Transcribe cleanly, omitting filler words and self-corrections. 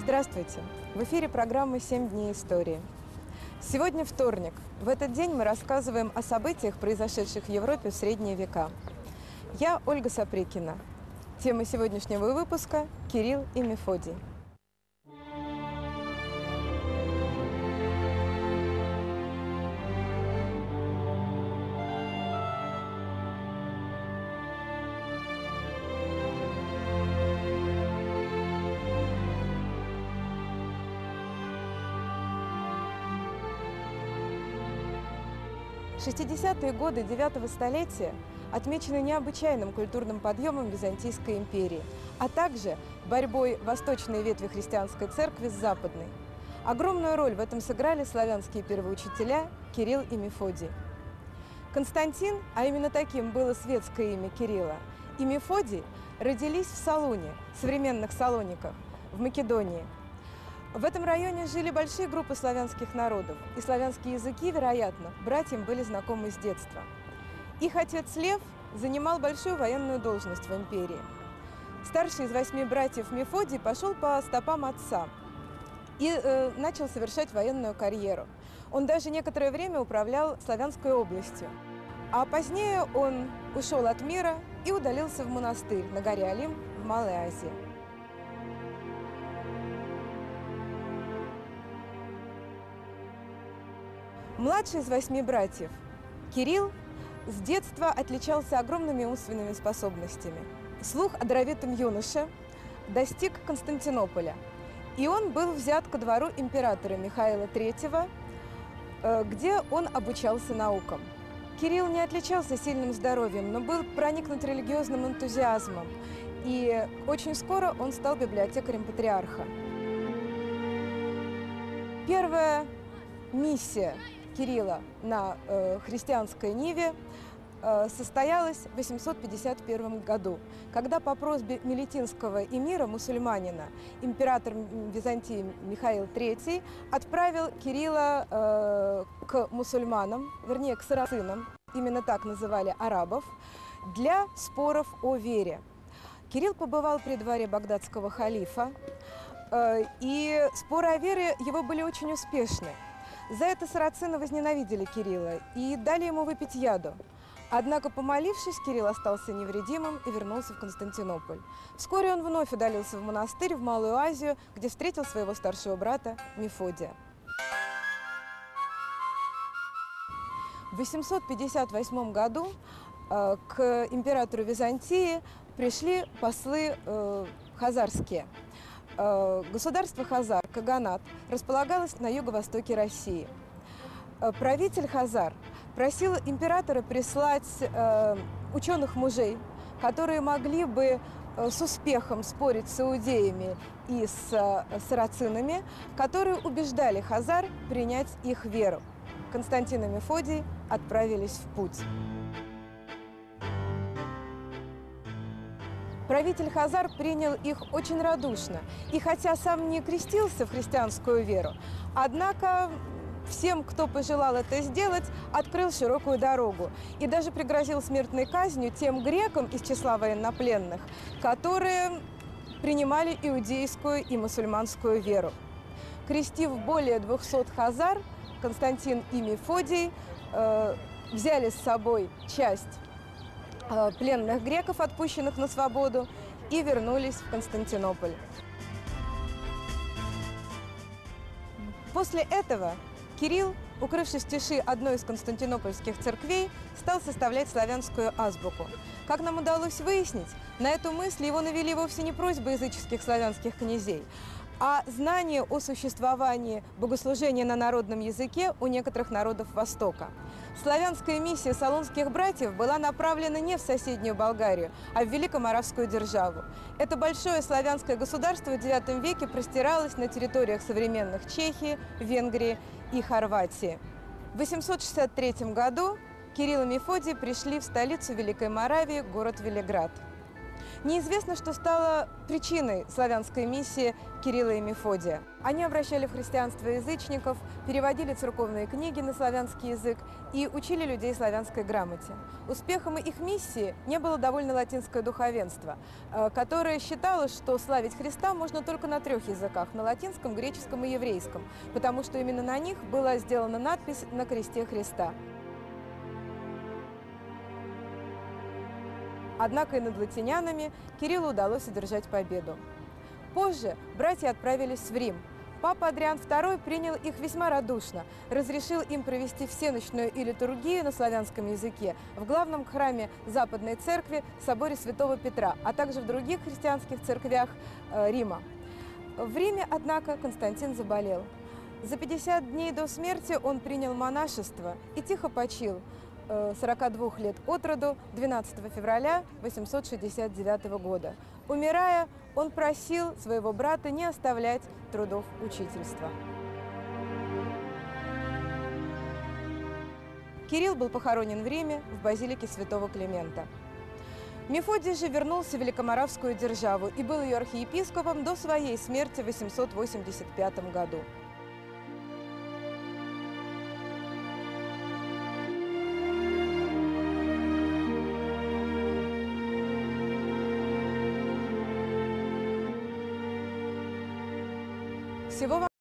Здравствуйте! В эфире программы «7 дней истории». Сегодня вторник. В этот день мы рассказываем о событиях, произошедших в Европе в средние века. Я Ольга Сапрыкина. Тема сегодняшнего выпуска – Кирилл и Мефодий. 60-е годы IX столетия отмечены необычайным культурным подъемом Византийской империи, а также борьбой восточной ветви христианской церкви с западной. Огромную роль в этом сыграли славянские первоучителя Кирилл и Мефодий. Константин, а именно таким было светское имя Кирилла, и Мефодий родились в Салуне, современных Салониках, в Македонии. В этом районе жили большие группы славянских народов, и славянские языки, вероятно, братьям были знакомы с детства. Их отец Лев занимал большую военную должность в империи. Старший из 8 братьев Мефодий пошел по стопам отца и начал совершать военную карьеру. Он даже некоторое время управлял Славянской областью. А позднее он ушел от мира и удалился в монастырь на горе Олимп в Малой Азии. Младший из 8 братьев, Кирилл, с детства отличался огромными умственными способностями. Слух о даровитом юноше достиг Константинополя, и он был взят ко двору императора Михаила III, где он обучался наукам. Кирилл не отличался сильным здоровьем, но был проникнут религиозным энтузиазмом, и очень скоро он стал библиотекарем патриарха. Первая миссия Кирилла на христианской ниве состоялась в 851 году, когда по просьбе мелитинского эмира, мусульманина, император Византии Михаил III отправил Кирилла к мусульманам, вернее, к сарацинам, именно так называли арабов, для споров о вере. Кирилл побывал при дворе багдадского халифа, и споры о вере его были очень успешны. За это сарацины возненавидели Кирилла и дали ему выпить яду. Однако, помолившись, Кирилл остался невредимым и вернулся в Константинополь. Вскоре он вновь удалился в монастырь в Малую Азию, где встретил своего старшего брата Мефодия. В 858 году к императору Византии пришли послы хазарские. Государство Хазар, Каганат, располагалось на юго-востоке России. Правитель Хазар просил императора прислать ученых-мужей, которые могли бы с успехом спорить с иудеями и с сарацинами, которые убеждали Хазар принять их веру. Константин и Мефодий отправились в путь. Правитель Хазар принял их очень радушно, и хотя сам не крестился в христианскую веру, однако всем, кто пожелал это сделать, открыл широкую дорогу и даже пригрозил смертной казнью тем грекам из числа военнопленных, которые принимали иудейскую и мусульманскую веру. Крестив более 200 хазар, Константин и Мефодий взяли с собой часть пленных греков, отпущенных на свободу, и вернулись в Константинополь. После этого Кирилл, укрывшись в тиши одной из константинопольских церквей, стал составлять славянскую азбуку. Как нам удалось выяснить, на эту мысль его навели вовсе не просьбы языческих славянских князей, а знание о существовании богослужения на народном языке у некоторых народов Востока. Славянская миссия салонских братьев была направлена не в соседнюю Болгарию, а в Великоморавскую державу. Это большое славянское государство в IX веке простиралось на территориях современных Чехии, Венгрии и Хорватии. В 863 году Кирилл и Мефодий пришли в столицу Великой Моравии, город Велиград. Неизвестно, что стало причиной славянской миссии Кирилла и Мефодия. Они обращали в христианство язычников, переводили церковные книги на славянский язык и учили людей славянской грамоте. Успехом их миссии не было довольно латинское духовенство, которое считало, что славить Христа можно только на 3 языках – на латинском, греческом и еврейском, потому что именно на них была сделана надпись на кресте Христа. Однако и над латинянами Кириллу удалось одержать победу. Позже братья отправились в Рим. Папа Адриан II принял их весьма радушно, разрешил им провести всенощную и литургию на славянском языке в главном храме Западной Церкви, соборе Святого Петра, а также в других христианских церквях Рима. В Риме, однако, Константин заболел. За 50 дней до смерти он принял монашество и тихо почил 42 лет от роду 12 февраля 869 года. Умирая, он просил своего брата не оставлять трудов учительства. Кирилл был похоронен в Риме в базилике святого Климента. Мефодий же вернулся в Великоморавскую державу и был ее архиепископом до своей смерти в 885 году. Всего вам